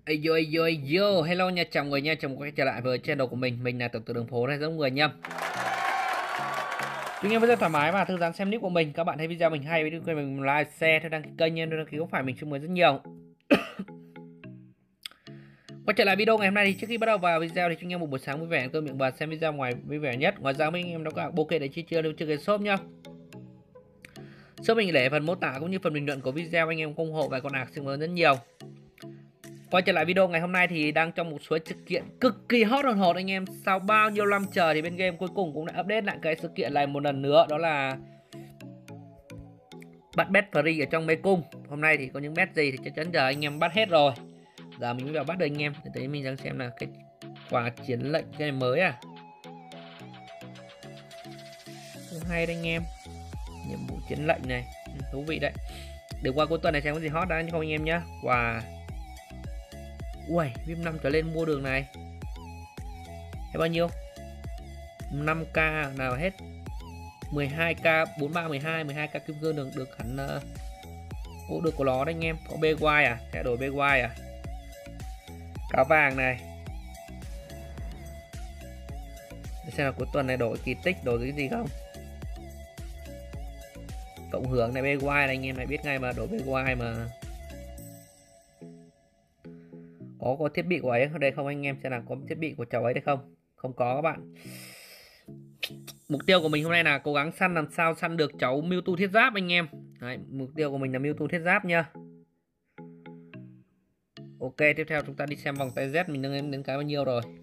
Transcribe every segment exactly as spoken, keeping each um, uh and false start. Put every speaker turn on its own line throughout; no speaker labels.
Ayo ayo ayo, hello nha, chào người nha, chào mừng quay trở lại với channel của mình. Mình là Tiểu Tử Đường Phố này, giống người nhâm. Chúng em rất thoải mái và thư giãn xem clip của mình. Các bạn thấy video mình hay, video mình like, share, theo đăng ký kênh nha, đăng ký có phải mình chúc mừng rất nhiều. Quay trở lại video ngày hôm nay thì trước khi bắt đầu vào video thì chúng em một buổi sáng vui vẻ, tôi miệng bật xem video ngoài vui vẻ nhất. Ngoài ra mấy anh em đó có ok để chi chưa, nếu chưa cái shop nhá. Shop mình để phần mô tả cũng như phần bình luận của video, anh em ủng hộ và còn ạc xin mời rất nhiều. Quay trở lại video ngày hôm nay thì đang trong một số sự kiện cực kỳ hot hot hot anh em. Sau bao nhiêu năm chờ thì bên game cuối cùng cũng đã update lại cái sự kiện này một lần nữa. Đó là bắt bet free ở trong mê cung. Hôm nay thì có những bet gì thì chắc chắn giờ anh em bắt hết rồi. Giờ mình mới vào bắt được anh em. Để tới mình đang xem là cái quả chiến lệnh cái này mới à. Cũng hay đấy anh em. Nhiệm vụ chiến lệnh này thú vị đấy. Để qua cuối tuần này xem có gì hot đã không anh em nhá. Wow. Ui, vê i pê năm trở lên mua đường này. Hết bao nhiêu? năm k nào hết. mười hai k, bốn ba mười hai, mười hai k kim cương được được hẳn uh, được của nó đấy anh em. Có bê quai à? Sẽ đổi bê quai à? Cá vàng này. Để xem là cuối tuần này đổi kỳ tích, đổi cái gì không? Cộng hưởng này bê quai này anh em này biết ngay mà, đổi bê quai mà. Có có thiết bị của ấy ở đây không anh em, xem là có thiết bị của cháu ấy đây không? Không có các bạn. Mục tiêu của mình hôm nay là cố gắng săn làm sao săn được cháu Mewtwo thiết giáp anh em. Đấy, mục tiêu của mình là Mewtwo thiết giáp nha. Ok, tiếp theo chúng ta đi xem vòng tay Z mình nâng đến cái bao nhiêu rồi.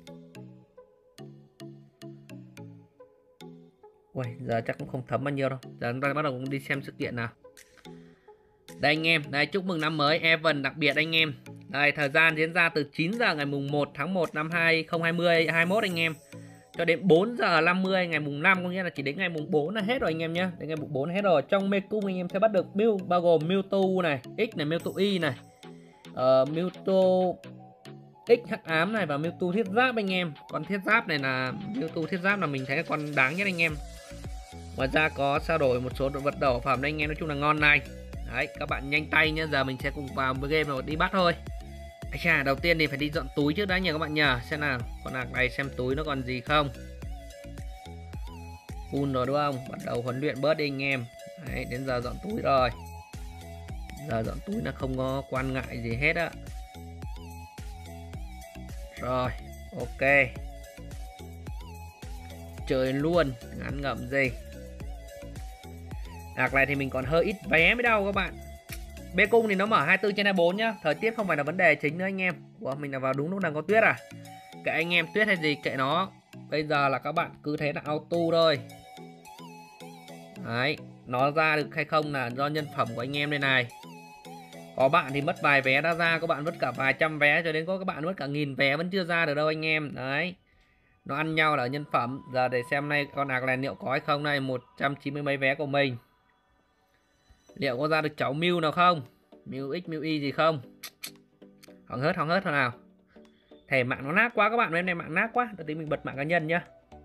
Ui, giờ chắc cũng không thấm bao nhiêu đâu. Giờ chúng ta bắt đầu cũng đi xem sự kiện nào. Đây anh em, đây chúc mừng năm mới Evan đặc biệt anh em. Đây, thời gian diễn ra từ chín giờ ngày mùng một tháng một năm hai không hai không hai mốt anh em, cho đến bốn giờ năm mươi ngày mùng năm, có nghĩa là chỉ đến ngày mùng bốn là hết rồi anh em nhé. Đến ngày mùng bốn hết rồi. Trong mê cung anh em sẽ bắt được build bao gồm Mewtwo này, X này, Mewtwo Y này, uh, Mewtwo X hắc ám này và Mewtwo thiết giáp anh em. Con thiết giáp này là Mewtwo thiết giáp là mình thấy con đáng nhất anh em. Ngoài ra có trao đổi một số vật đỏ phẩm đây anh em, nói chung là ngon này. Đấy, các bạn nhanh tay nhé. Giờ mình sẽ cùng vào với game rồi đi bắt thôi. Chà, đầu tiên thì phải đi dọn túi trước đã nhờ các bạn nhờ. Xem nào, con lạc này xem túi nó còn gì không. Full rồi đúng không? Bắt đầu huấn luyện bớt đi anh em. Đấy, đến giờ dọn túi rồi. Giờ dọn túi nó không có quan ngại gì hết á. Rồi, ok. Chơi luôn, ngắn ngẩm gì. Lạc này thì mình còn hơi ít vé mới đâu các bạn. Bê cung thì nó mở hai mươi tư trên hai mươi bốn nhá. Thời tiết không phải là vấn đề chính nữa anh em. Ủa, mình là vào đúng lúc đang có tuyết à? Kệ anh em, tuyết hay gì kệ nó. Bây giờ là các bạn cứ thế là auto thôi. Đấy, nó ra được hay không là do nhân phẩm của anh em đây này. Có bạn thì mất vài vé đã ra, có bạn mất cả vài trăm vé, cho đến có các bạn mất cả nghìn vé vẫn chưa ra được đâu anh em. Đấy, nó ăn nhau là nhân phẩm. Giờ để xem nay con ạc này liệu có hay không. Này, một trăm chín mươi mấy vé của mình, liệu có ra được cháu Mew nào không? Mew X, Mew Y gì không? Hỏng hết, hỏng hết thôi nào. Thẻ mạng nó nát quá các bạn, bên này mạng nát quá. Để tí mình bật mạng cá nhân nhá.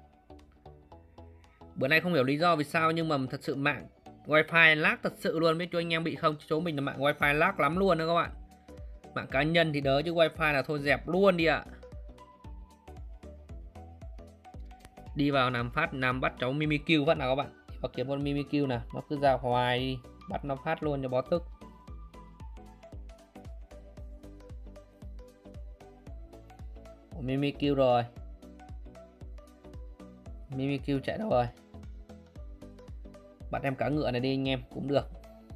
Bữa nay không hiểu lý do vì sao nhưng mà thật sự mạng wifi lag thật sự luôn. Biết cho anh em bị không? Chỗ mình là mạng wifi lag lắm luôn đó các bạn. Mạng cá nhân thì đỡ chứ wifi là thôi dẹp luôn đi ạ. Đi vào làm phát làm bắt cháu Mimikyu phát nào các bạn. Đi vào kiếm con Mimikyu nào, nó cứ ra hoài đi. Bắt nó phát luôn cho bó tức. Mimikyu rồi. Mimikyu chạy đâu rồi? Bắt em cá ngựa này đi anh em cũng được.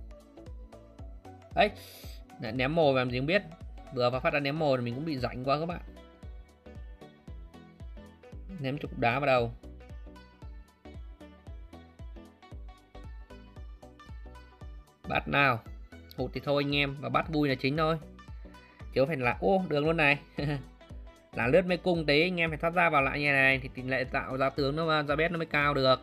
Đấy, ném mồi làm gì không biết. Vừa vào phát ra ném mồi thì mình cũng bị rảnh quá các bạn. Ném chục đá vào đầu. Bắt nào. Hụt thì thôi anh em, và bắt vui là chính thôi. Chứ phải là ô đường luôn này. Là lướt mê cung tí anh em phải thoát ra vào lại như này thì tỷ lệ tạo ra tướng nó ra bét nó mới cao được.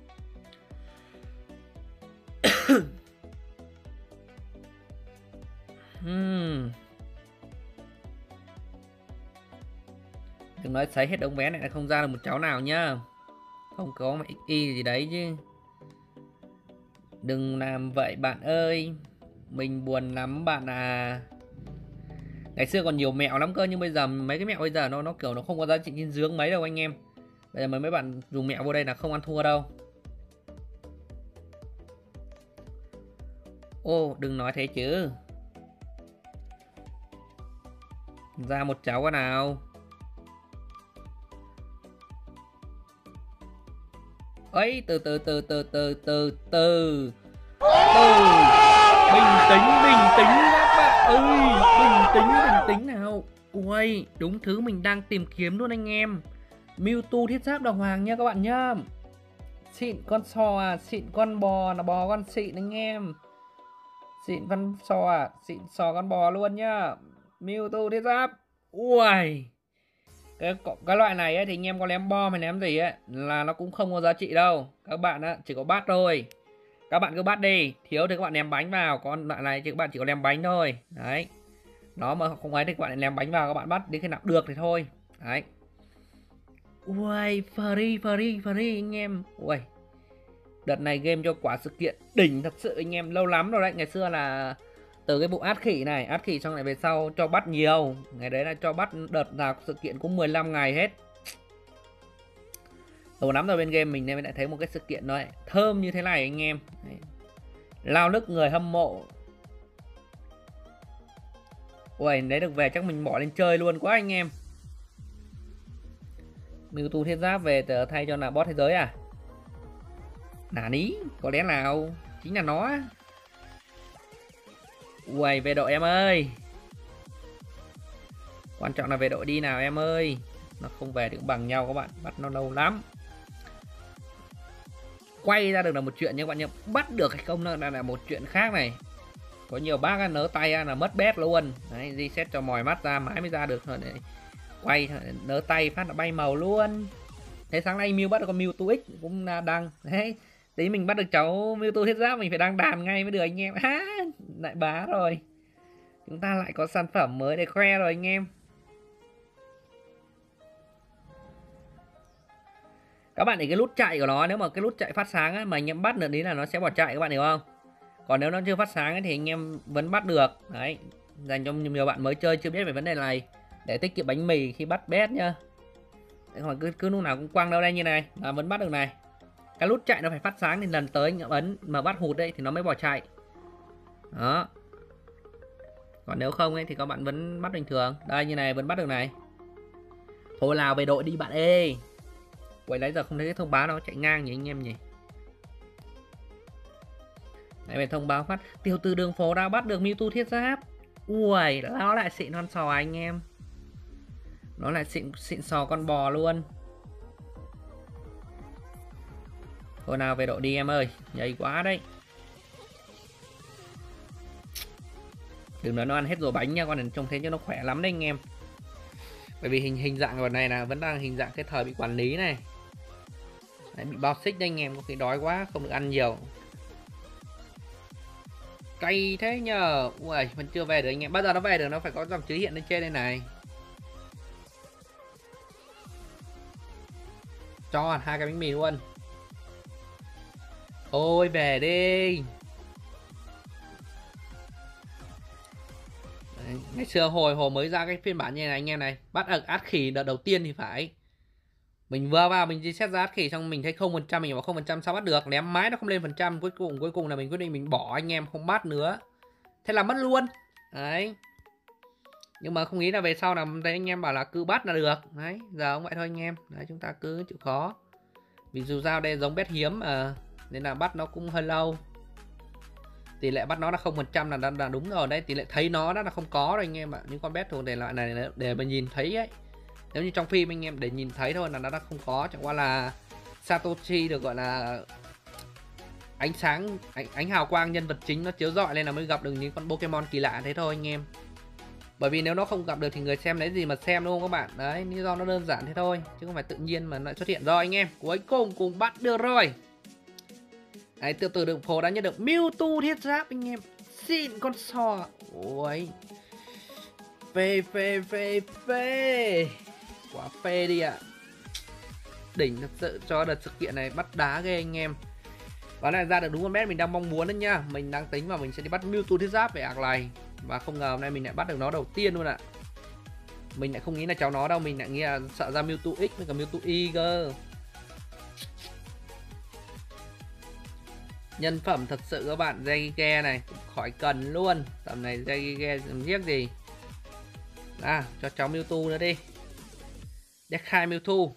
hmm. Đừng nói sấy hết đống vé này là không ra được một cháu nào nhá. Không có mà ích y gì đấy chứ. Đừng làm vậy bạn ơi. Mình buồn lắm bạn à. Ngày xưa còn nhiều mẹo lắm cơ, nhưng bây giờ mấy cái mẹo bây giờ nó nó kiểu nó không có giá trị dinh dưỡng mấy đâu anh em. Bây giờ mấy mấy bạn dùng mẹo vô đây là không ăn thua đâu. Ô, đừng nói thế chứ. Ra một cháu cái nào. Ấy, từ từ từ từ từ từ từ từ bình tĩnh, bình tĩnh các bạn ơi, bình tĩnh, bình tĩnh nào. Ui, đúng thứ mình đang tìm kiếm luôn anh em. Mewtwo thiết giáp đồng hoàng nha các bạn nhá. Xịn con sò à, xịn con bò, là bò con xịn anh em. Xịn con sò à, xịn sò con bò luôn nhá. Mewtwo thiết giáp. Ui, cái, cái loại này ấy, thì anh em có ném bom hay ném gì ấy là nó cũng không có giá trị đâu. Các bạn á, chỉ có bắt thôi. Các bạn cứ bắt đi, thiếu thì các bạn ném bánh vào. Còn loại này thì các bạn chỉ có ném bánh thôi. Đấy. Nó mà không ấy thì các bạn ném bánh vào, các bạn bắt đến khi nào được thì thôi. Đấy. Ui, free, free, free anh em. Ui, đợt này game cho quả sự kiện đỉnh thật sự anh em. Lâu lắm rồi đấy. Ngày xưa là từ cái vụ át khỉ này, át khỉ xong lại về sau cho bắt nhiều. Ngày đấy là cho bắt đợt nào sự kiện cũng mười lăm ngày hết. Lâu lắm rồi bên game mình nên lại thấy một cái sự kiện nó thơm như thế này anh em. Đấy. Lao nức người hâm mộ. Ui, lấy được về chắc mình bỏ lên chơi luôn quá anh em. Mewtwo thiết giáp về thay cho là boss thế giới à? Nả ní, có lẽ nào chính là nó. Ui, về đội em ơi. Quan trọng là về đội đi nào em ơi. Nó không về thì cũng bằng nhau các bạn. Bắt nó lâu lắm. Quay ra được là một chuyện nhưng các bạn nhớ, bắt được hay không là, là một chuyện khác này. Có nhiều bác nớ tay là mất bét luôn. Đấy, reset cho mỏi mắt ra mãi mới ra được. Đấy. Quay nớ tay phát là bay màu luôn. Thế sáng nay Mew bắt được con Mewtwo X cũng đăng. Đấy, tí mình bắt được cháu Mewtwo thiết giáp mình phải đăng đàn ngay mới được anh em. À, lại bá rồi. Chúng ta lại có sản phẩm mới để khoe rồi anh em. Các bạn để cái nút chạy của nó, nếu mà cái nút chạy phát sáng ấy, mà anh em bắt được đấy là nó sẽ bỏ chạy các bạn hiểu không? Còn nếu nó chưa phát sáng ấy, thì anh em vẫn bắt được. Đấy, dành cho nhiều bạn mới chơi chưa biết về vấn đề này, để tiết kiệm bánh mì khi bắt bét nhá. Đấy, còn cứ, cứ lúc nào cũng quăng đâu đây như này là vẫn bắt được này. Cái nút chạy nó phải phát sáng thì lần tới anh ấn mà bắt hụt đấy thì nó mới bỏ chạy. Đó. Còn nếu không ấy thì các bạn vẫn bắt bình thường. Đây như này vẫn bắt được này. Thôi nào về đội đi bạn ơi. Quay nãy giờ không thấy cái thông báo nó chạy ngang nhỉ anh em nhỉ. Đấy, về thông báo phát tiểu từ đường phố đã bắt được Mewtwo thiết giáp. Ui, nó lại xịn con sò anh em. Nó lại xịn xịn sò con bò luôn. Thôi nào về đội đi em ơi. Nhầy quá đấy. Đừng nói nó ăn hết rồi bánh nha, con này trông thế cho nó khỏe lắm đấy anh em. Bởi vì hình hình dạng của này là vẫn đang hình dạng cái thời bị quản lý này. Đấy, bị bao xích đấy anh em, có khi đói quá không được ăn nhiều. Cay thế nhờ. Ui, vẫn chưa về được anh em. Bao giờ nó về được nó phải có dòng chữ hiện lên trên đây này. Cho hai cái bánh mì luôn. Ôi về đi. Đấy, ngày xưa hồi hồi mới ra cái phiên bản như này anh em này, bắt ở át khỉ đợt đầu tiên thì phải. Mình vừa vào mình reset ra át khỉ xong mình thấy không phần trăm, mình bảo không phần trăm sao bắt được, ném mái nó không lên phần trăm, cuối cùng cuối cùng là mình quyết định mình bỏ anh em không bắt nữa. Thế là mất luôn. Đấy. Nhưng mà không nghĩ là về sau là thấy anh em bảo là cứ bắt là được. Đấy, giờ cũng vậy thôi anh em. Đấy, chúng ta cứ chịu khó. Vì dù sao đây giống bét hiếm mà, nên là bắt nó cũng hơi lâu. Tỷ lệ bắt nó là không phần trăm là, là đúng rồi đấy. Tỷ lệ thấy nó đó là không có rồi anh em ạ. Những con bet thuộc thể loại này để mà nhìn thấy ấy, nếu như trong phim anh em để nhìn thấy thôi là nó đã không có. Chẳng qua là Satoshi được gọi là ánh sáng, ánh, ánh hào quang nhân vật chính nó chiếu rọi lên là mới gặp được những con Pokemon kỳ lạ thế thôi anh em. Bởi vì nếu nó không gặp được thì người xem lấy gì mà xem đúng không các bạn. Đấy, lý do nó đơn giản thế thôi, chứ không phải tự nhiên mà lại xuất hiện. Rồi anh em, cuối cùng cùng bắt được rồi. Đấy, từ từ đường phố đã nhận được Mewtwo thiết giáp anh em. Xịn con sò. Ôi, phê phê phê phê. Quá phê đi ạ. À. Đỉnh thật sự cho đợt sự kiện này, bắt đá ghê anh em. Và lại ra được đúng con bet mình đang mong muốn đấy nhá. Mình đang tính vào mình sẽ đi bắt Mewtwo thiết giáp về ạc này. Và không ngờ hôm nay mình lại bắt được nó đầu tiên luôn ạ. Mình lại không nghĩ là cháu nó đâu, mình lại nghĩ là sợ ra Mewtwo X với cả Mewtwo Y cơ. Nhân phẩm thật sự các bạn, Reggie này khỏi cần luôn. Tầm này Reggie làm giết gì. À, cho cháu Mewtwo nữa đi. Deck hai Mewtwo.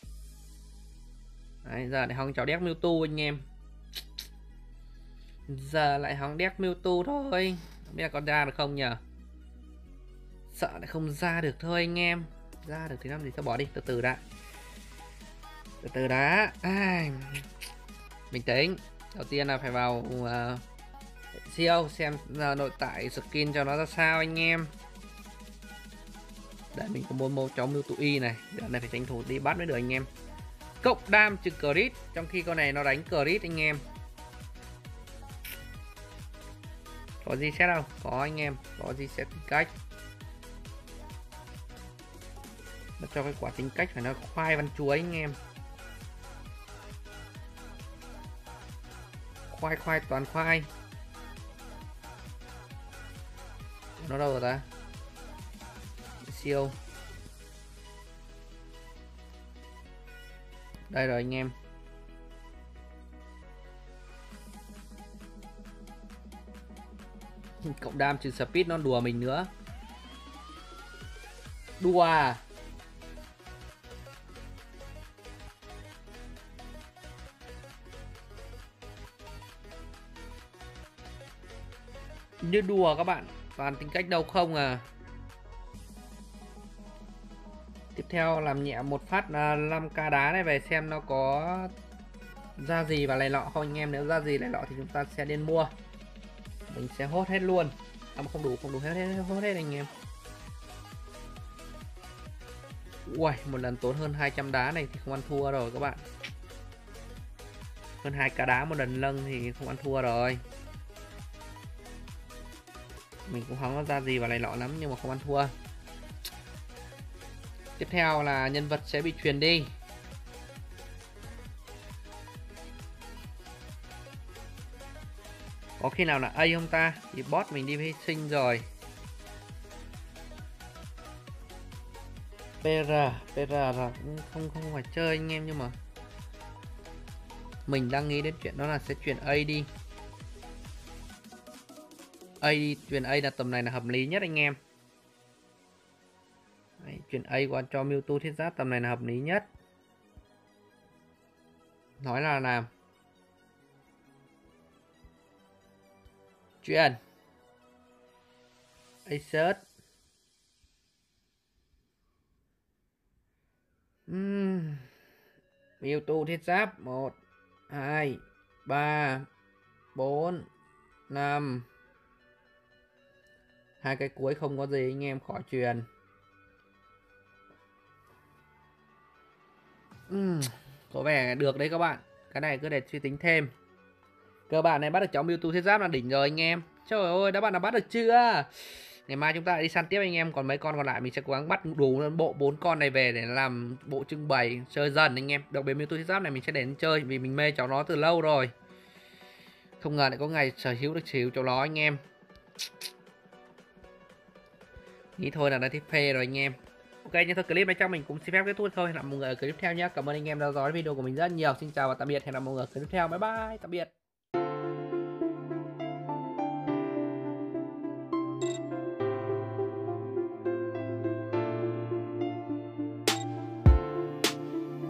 Đấy, giờ để hòng cháu deck Mewtwo anh em. Giờ lại hòng deck Mewtwo thôi. Không biết là con ra được không nhờ. Sợ lại không ra được thôi anh em. Ra được thì làm gì, sao bỏ đi, từ từ đã. Từ từ đã. À, bình tĩnh. Đầu tiên là phải vào uh, siêu xem uh, nội tại skin cho nó ra sao anh em. Để mình có muốn một cháu Mewtwo Y này. Giờ này phải tranh thủ đi bắt mới được anh em. Cộng đam trừ crit, trong khi con này nó đánh crit anh em. Có gì xét không? Có anh em, có gì xét cách. Nó cho cái quả tính cách phải nó khoai văn chuối anh em. Khoai khoai toàn khoai. Nó đâu rồi ta? Siêu. Đây rồi anh em. Cộng đam trừ speed nó đùa mình nữa. Đùa à? Như đùa các bạn. Toàn tính cách đâu không à. Tiếp theo làm nhẹ một phát năm k đá này về xem nó có ra gì và này lọ không anh em. Nếu ra gì này lọ thì chúng ta sẽ đến mua. Mình sẽ hốt hết luôn. À, không đủ, không đủ hết, hết hốt hết anh em. Ui, một lần tốn hơn hai trăm đá này thì không ăn thua rồi các bạn. Hơn hai k đá một lần nâng thì không ăn thua rồi. Mình cũng không có ra gì vào này lọ lắm nhưng mà không ăn thua. Tiếp theo là nhân vật sẽ bị truyền đi. Có khi nào là A không ta? Thì boss mình đi hy sinh rồi. pê rờ, pê rờ là cũng không không phải chơi anh em, nhưng mà mình đang nghĩ đến chuyện đó là sẽ chuyển A đi. A đi, chuyển A là tầm này là hợp lý nhất anh em. Đấy, chuyển A qua cho Mewtwo thiết giáp tầm này là hợp lý nhất. Nói là làm. Chuyển Acer. uhm. Mewtwo thiết giáp một hai ba bốn năm. Hai cái cuối không có gì anh em, khỏi truyền. uhm. Có vẻ được đấy các bạn. Cái này cứ để suy tính thêm. Cơ bản này bắt được cháu Mewtwo thiết giáp là đỉnh rồi anh em. Trời ơi, đã bạn đã bắt được chưa? Ngày mai chúng ta lại đi săn tiếp anh em. Còn mấy con còn lại mình sẽ cố gắng bắt đủ bộ bốn con này về để làm bộ trưng bày chơi dần anh em. Đặc biệt Mewtwo thiết giáp này mình sẽ đến chơi vì mình mê cháu nó từ lâu rồi. Không ngờ lại có ngày sở hữu được sở hữu cháu nó anh em. Nghĩ thôi là đã thích phê rồi anh em. Ok, nhưng thôi clip này trong mình cũng xin phép kết thúc thôi. Hẹn gặp mọi người ở clip tiếp theo nhé. Cảm ơn anh em đã theo dõi video của mình rất nhiều. Xin chào và tạm biệt. Hẹn gặp mọi người ở clip tiếp theo. Bye bye. Tạm biệt.